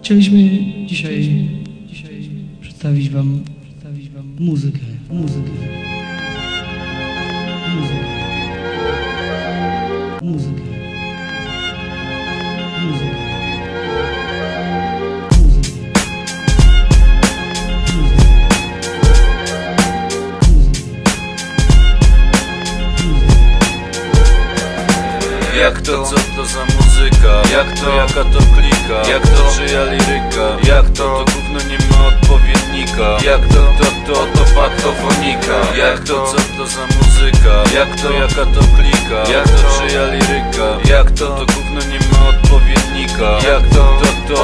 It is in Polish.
Chcieliśmy dzisiaj przedstawić wam muzykę. Jak to, co to za muzyka? Jak to, jaka to klika? Jak to, czyja liryka? Jak to gówno nie ma odpowiednika? Jak to, to faktofonika? Jak to, co to za muzyka? Jak to, jaka to klika? Jak to, czyja liryka? Jak to gówno nie ma odpowiednika? Jak to